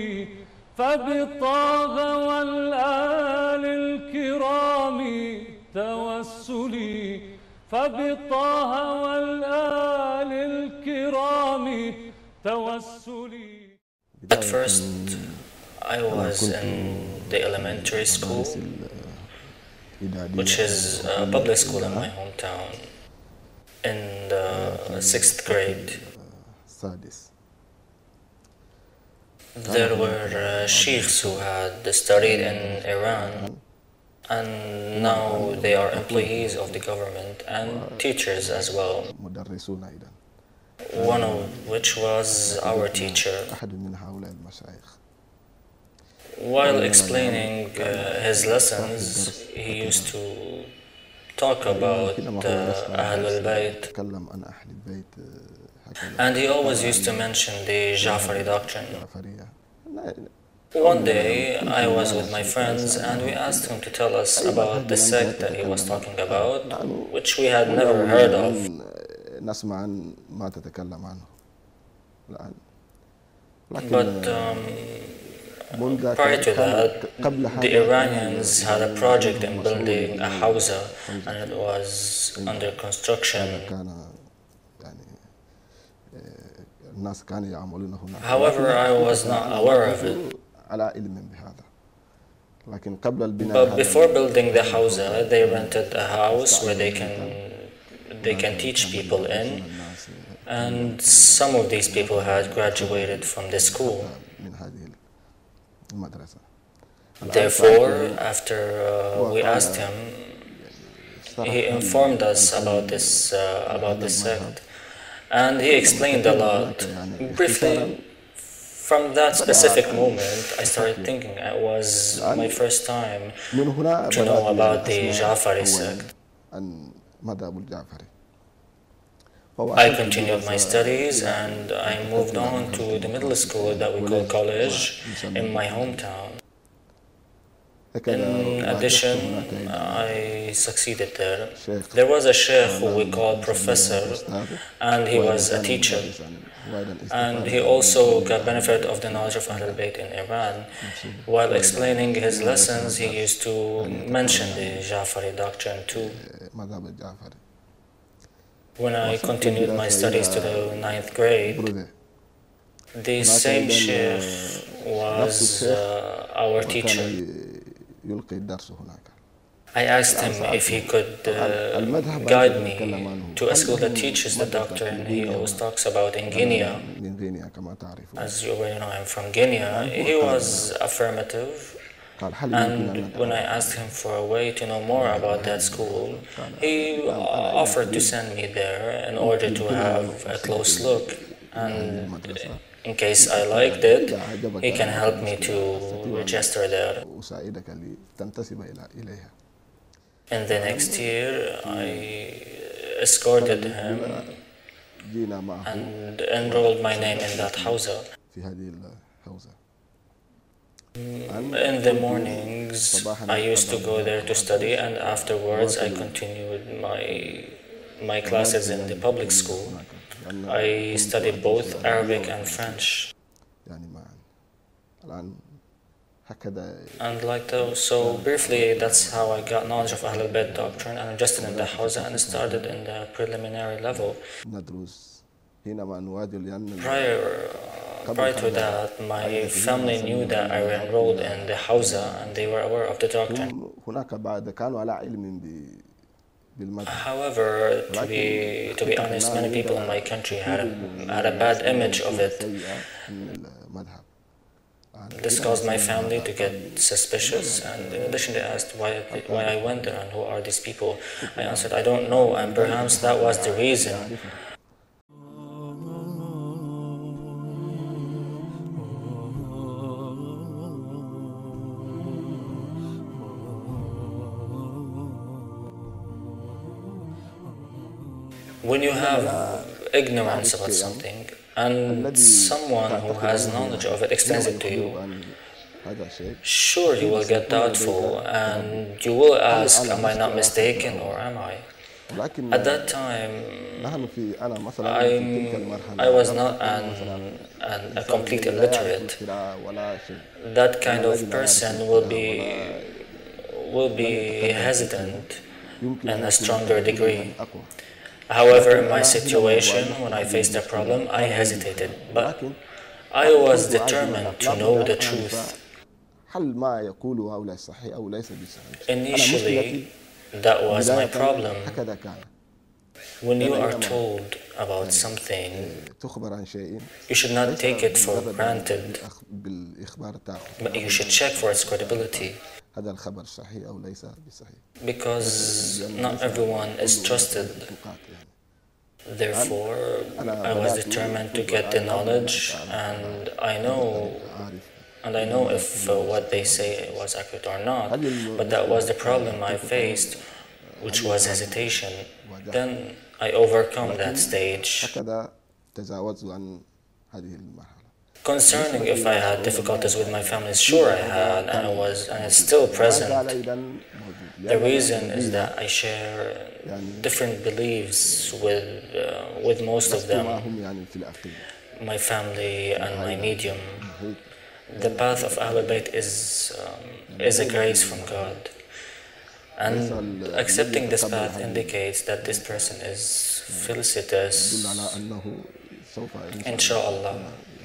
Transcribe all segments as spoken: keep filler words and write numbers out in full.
توسلي فبالطه والآل الكرام توسلي فبالطه والآل الكرام توسلي. At first, I was in the elementary school, which is a public school in my hometown, in the sixth grade. There were uh, sheikhs who had studied in Iran, and now they are employees of the government and teachers as well. One of which was our teacher. While explaining uh, his lessons, he used to talk about uh, Ahlul Bayt, and he always used to mention the Ja'fari doctrine. One day, I was with my friends and we asked him to tell us about the sect that he was talking about, which we had never heard of. But um, prior to that, the Iranians had a project in building a hawza, and it was under construction. However, I was not aware of it. But before building the hawza, they rented a house where they can they can teach people in, and some of these people had graduated from the school. Therefore, after uh, we asked him, he informed us about this uh, about this sect, and he explained a lot. Briefly, from that specific moment, I started thinking it was my first time to know about the Ja'fari sect. I continued my studies and I moved on to the middle school that we call college in my hometown. In addition, I succeeded there. There was a sheikh who we called professor, and he was a teacher. And he also got benefit of the knowledge of Ahlul Bayt in Iran. While explaining his lessons, he used to mention the Ja'fari doctrine too. When I continued my studies to the ninth grade, the same sheikh was uh, our teacher. I asked him if he could uh, guide me to a school that teaches the doctrine he always talks about in Guinea. As you already know, I'm from Guinea. He was affirmative, and when I asked him for a way to know more about that school, he offered to send me there in order to have a close look, and in case I liked it, he can help me to register there. In the next year, I escorted him and enrolled my name in that hawza. In the mornings, I used to go there to study, and afterwards I continued my, my classes in the public school. I studied both Arabic and French. And like that, so briefly, that's how I got knowledge of Ahlul Bayt doctrine and adjusted in the hawza and started in the preliminary level. Prior, uh, prior to that, my family knew that I enrolled in the hawza and they were aware of the doctrine. However, to be, to be honest, many people in my country had a, had a bad image of it. This caused my family to get suspicious, and in addition they asked why, why I went there and who are these people. I answered, I don't know, and perhaps that was the reason. When you have ignorance about something, and someone who has knowledge of it explains it to you, sure you will get doubtful and you will ask, am I not mistaken or am I? At that time, I'm, I was not an, an, a complete illiterate. That kind of person will be, will be hesitant in a stronger degree. However, in my situation, when I faced a problem, I hesitated, but I was determined to know the truth. Initially, that was my problem. When you are told about something, you should not take it for granted, but you should check for its credibility. Because not everyone is trusted. Therefore, I was determined to get the knowledge, and I know And I know if uh, what they say was accurate or not, but that was the problem I faced, which was hesitation. Then I overcome that stage. Concerning if I had difficulties with my family, sure I had, and I was, and it's still present. The reason is that I share different beliefs with uh, with most of them, my family and my medium. The path of Ahlul Bayt is, um, is a grace from God. And accepting this path indicates that this person is felicitous, inshallah.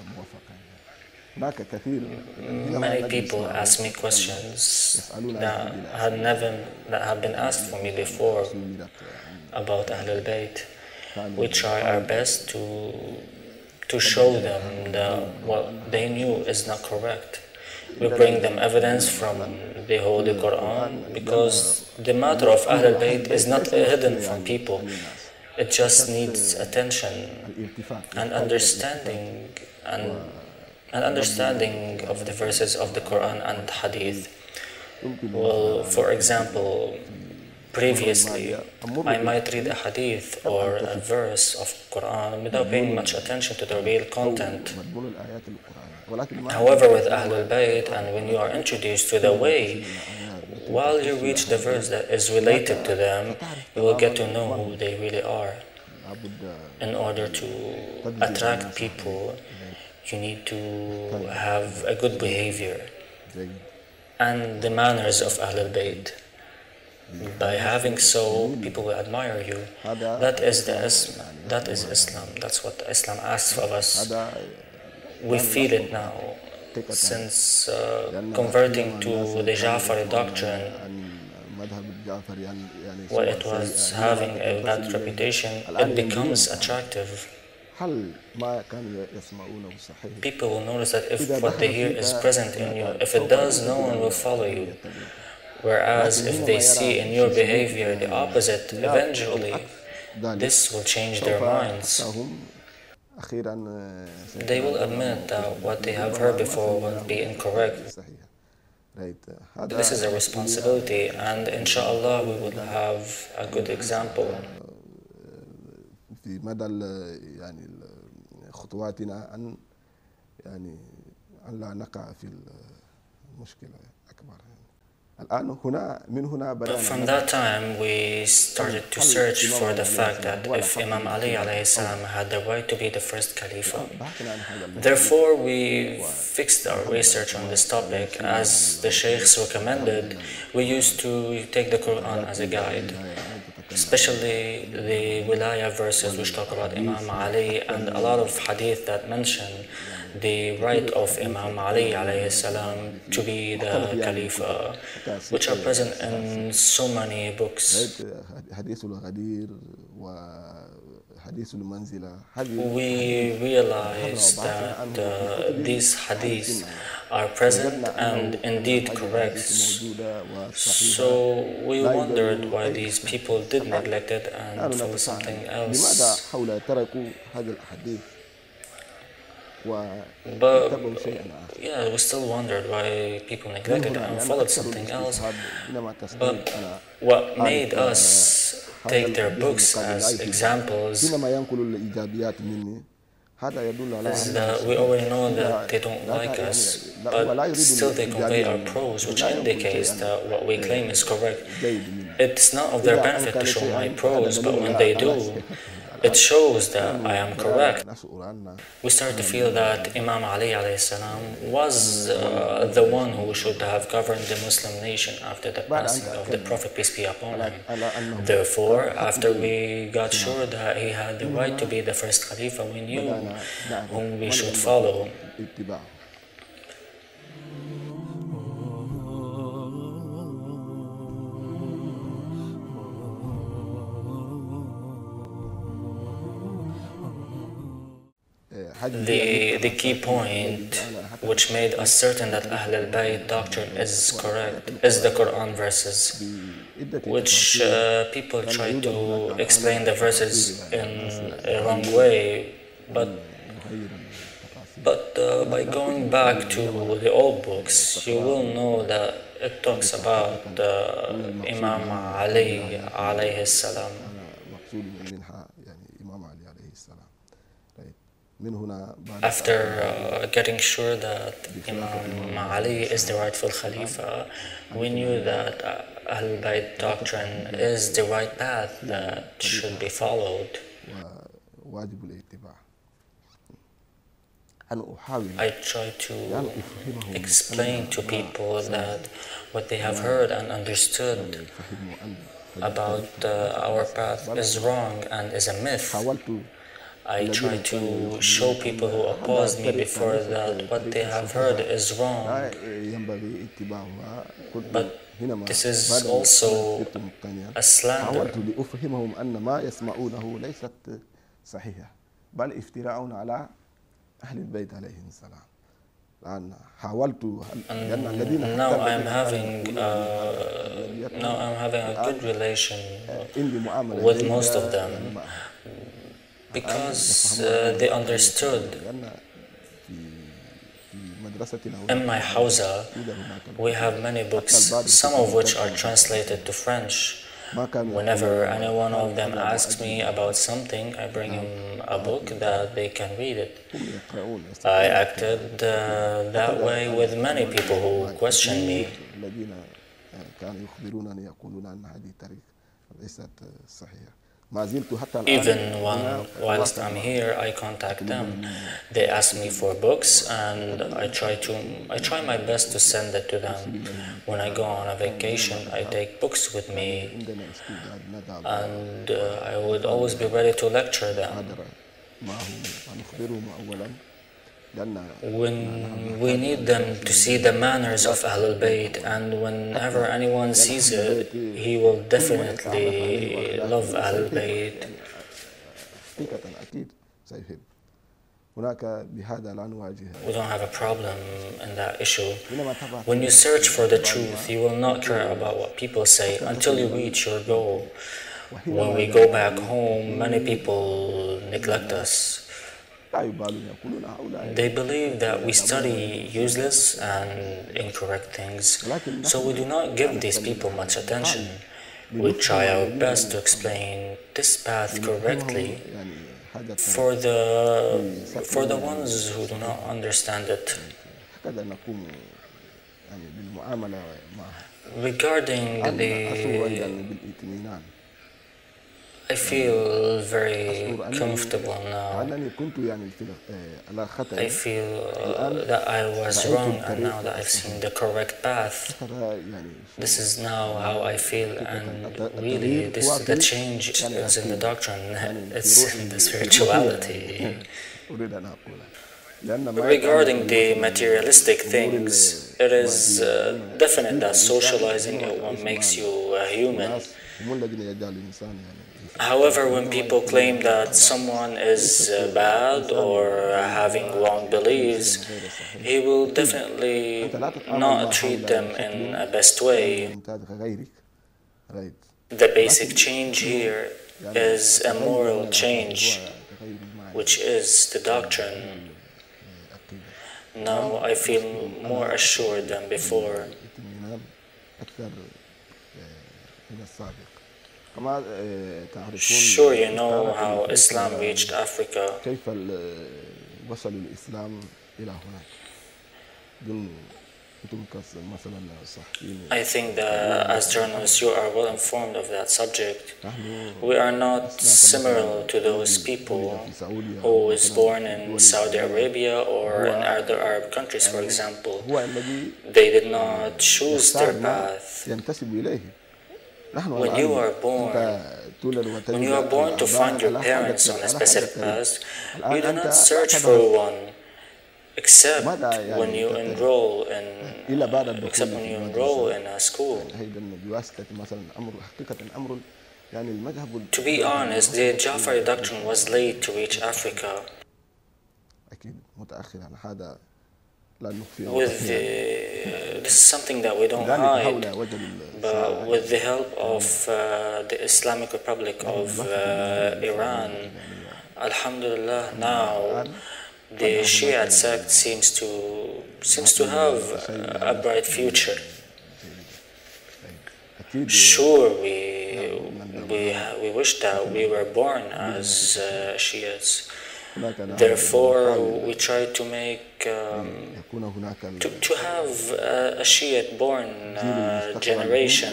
Many people ask me questions that had never, that have been asked for me before about Ahlul Bayt. We try our best to to show them that what they knew is not correct. We bring them evidence from the Holy Quran, because the matter of Ahlul Bayt is not hidden from people. It just needs attention and understanding and, and understanding of the verses of the Quran and Hadith. Well, for example, previously, I might read a hadith or a verse of Quran without paying much attention to the real content. However, with Ahlul Bayt, and when you are introduced to the way, while you reach the verse that is related to them, you will get to know who they really are. In order to attract people, you need to have a good behavior and the manners of Ahlul Bayt. By having so, people will admire you. That is the that is Islam. That's what Islam asks of us. We feel it now, since uh, converting to the Ja'fari doctrine, while it was having a bad reputation, it becomes attractive. People will notice that if what they hear is present in you, if it does, no one will follow you. Whereas if they see in your behavior the opposite, eventually this will change their minds. They will admit that what they have heard before will be incorrect. This is a responsibility, and inshallah we will have a good example. From that time, we started to search for the fact that if Imam Ali alayhi salam had the right to be the first Khalifa. Therefore, we fixed our research on this topic. As the Sheikhs recommended, we used to take the Quran as a guide, especially the Wilaya verses which talk about Imam Ali, and a lot of hadith that mention the right of Imam Ali alayhi salam to be the Khalifa, which are present in so many books. We realize that uh, these hadiths are present and indeed correct. So we wondered why these people did neglect it and follow something else. But yeah, we still wondered why people neglected and followed something else. But what made us take their books as examples is that we already know that they don't like us, but still they convey our prose, which indicates that what we claim is correct. It's not of their benefit to show my prose, but when they do, it shows that I am correct. We start to feel that Imam Ali alayhi salam was uh, the one who should have governed the Muslim nation after the passing of the Prophet, peace be upon him. Therefore, after we got sure that he had the right to be the first Khalifa, we knew whom we should follow. The, the key point which made us certain that Ahl al-Bayt doctrine is correct is the Quran verses, which uh, people try to explain the verses in a wrong way, but, but uh, by going back to the old books, you will know that it talks about uh, Imam Ali alayhi salam. After uh, getting sure that Imam Ali is the rightful Khalifa, we knew that uh, Ahl Bayt doctrine is the right path that should be followed. I try to explain to people that what they have heard and understood about uh, our path is wrong and is a myth. I try to show people who opposed me before that what they have heard is wrong. But this is also a slander. And now I'm having uh, now I'm having a good relation with most of them, because uh, they understood. In my hawza, we have many books, some of which are translated to French. Whenever any one of them asks me about something, I bring him a book that they can read it. I acted uh, that way with many people who questioned me. Even when, whilst I'm here, I contact them. They ask me for books, and I try to I try my best to send it to them. When I go on a vacation, I take books with me, and uh, I would always be ready to lecture them. When we need them to see the manners of Ahl al-Bayt, and whenever anyone sees it, he will definitely love Ahl al-Bayt. We don't have a problem in that issue. When you search for the truth, you will not care about what people say until you reach your goal. When we go back home, many people neglect us. They believe that we study useless and incorrect things, so we do not give these people much attention. We try our best to explain this path correctly for the, for the ones who do not understand it. Regarding the I feel very comfortable now. I feel uh, that I was wrong, and now that I've seen the correct path, this is now how I feel, and really this, the change is in the doctrine, it's in the spirituality. Regarding the materialistic things, it is uh, definite that socializing it makes you a human. However, when people claim that someone is uh, bad or having wrong beliefs, he will definitely not treat them in a best way. The basic change here is a moral change, which is the doctrine. Now I feel more assured than before. Sure, you know how Islam reached Africa. I think that as journalists you are well informed of that subject. We are not similar to those people who was born in Saudi Arabia or in other Arab countries, for example. They did not choose their path. When you are born, when you are born to find your parents on a specific path, you do not search for one. Except when you enroll in, except when you enroll in a school. To be honest, the Jafari doctrine was late to reach Africa. With the, this is something that we don't hide, but with the help of uh, the Islamic Republic of uh, Iran, Alhamdulillah, now the Shia sect seems to seems to have a bright future. Sure, we we we wish that we were born as uh, Shias. Therefore, we try to make um, to to have a, a Shiite-born uh, generation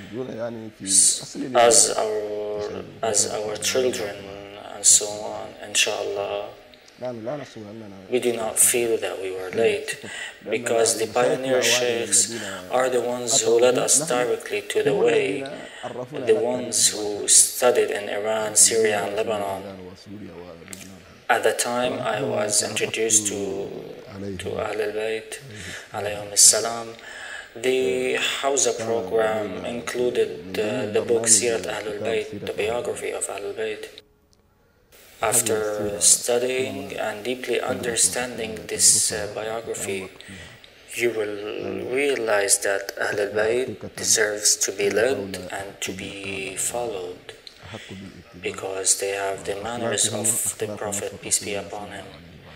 as our as our children and so on. Inshallah. We do not feel that we were late, because the pioneer sheikhs are the ones who led us directly to the way, the ones who studied in Iran, Syria, and Lebanon. At the time I was introduced to, to Ahl al-Bayt, alayhum as-salam. The Hawza program included uh, the book Sirat Ahl al-Bayt, the biography of Ahl al-Bayt. After studying and deeply understanding this uh, biography, you will realize that Ahl al-Bayt deserves to be led and to be followed, because they have the manners of the Prophet, peace be upon him.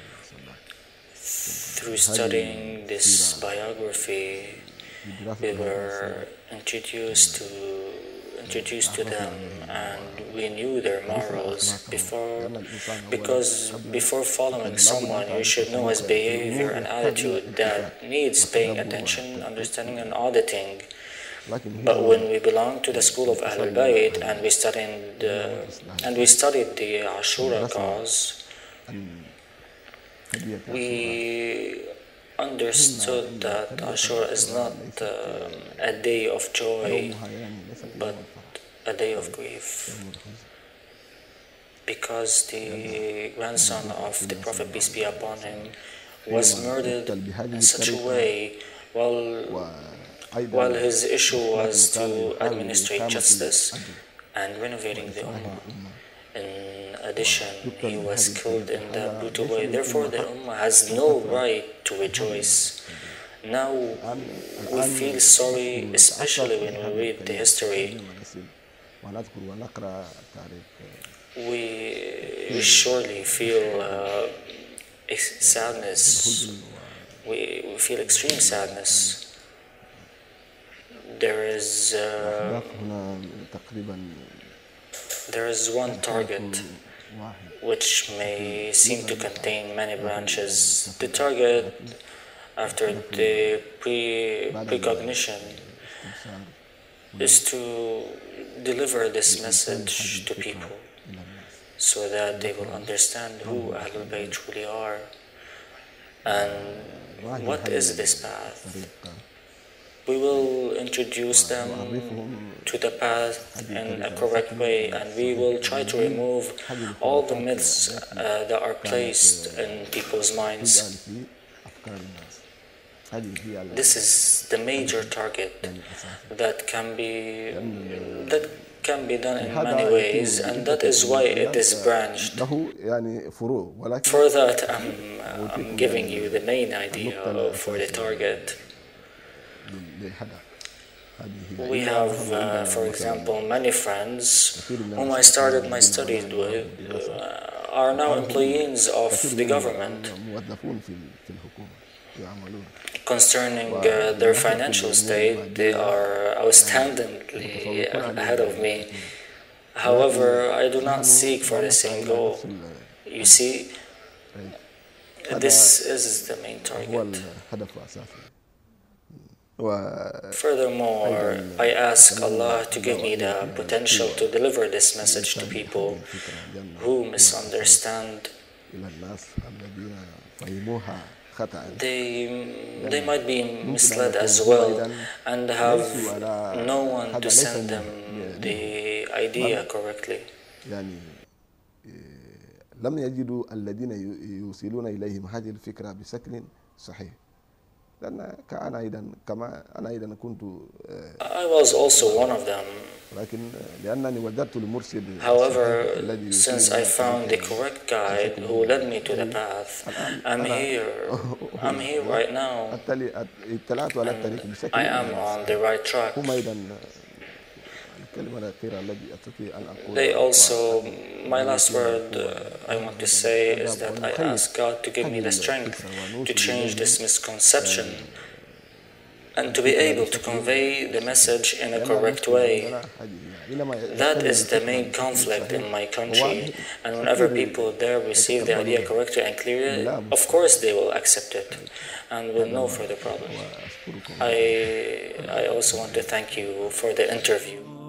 Through studying this biography, we were introduced to introduced to them, and we knew their morals before, because before following someone you should know his behavior and attitude that needs paying attention, understanding, and auditing. But when we belong to the school of Ahl al-Bayt and we studied uh, and we studied the Ashura cause, we understood that Ashura is not uh, a day of joy, but a day of grief, because the grandson of the Prophet, peace be upon him, was murdered in such a way while, while his issue was to administrate justice and renovating the Ummah. In addition, he was killed in that brutal way. Therefore, the Ummah has no right to rejoice. Now, we feel sorry, especially when we read the history. We, we surely feel uh, sadness. We, we feel extreme sadness. There is uh, there is one target which may seem to contain many branches. The target, after the pre precognition, is to deliver this message to people so that they will understand who Ahl al-Bayt truly are and what is this path. We will introduce them to the path in a correct way, and we will try to remove all the myths uh, that are placed in people's minds. This is the major target that can be that can be done in many ways, and that is why it is branched. For that, I'm, I'm giving you the main idea for the target. We have, uh, for example, many friends whom I started my studies with uh, are now employees of the government. Concerning uh, their financial state, they are outstandingly ahead of me. However, I do not seek for the same goal. You see, this is the main target. Furthermore, I ask Allah to give me the potential to deliver this message to people who misunderstand. They, they might be misled as well and have no one to send them the idea correctly. لم يجدوا الذين يوصلون إليهم هذه الفكرة بشكل صحيح. لأن كأنا أيضا كما أنا أيضا كنت I was also one of them. لكن لأنني وجدت المرشد. However, since I found the correct guide who led me to the path, I'm here. I'm here right now. اطلعت على الطريق بشكل. I am on the right track. هم أيضا الكلمة الأخيرة التي أستطيع أن أقولها. They also, my last word uh, I want to say is that I ask God to give me the strength to change this misconception and to be able to convey the message in a correct way. That is the main conflict in my country, and whenever people there receive the idea correctly and clearly, of course they will accept it and will no further problem. I, I also want to thank you for the interview.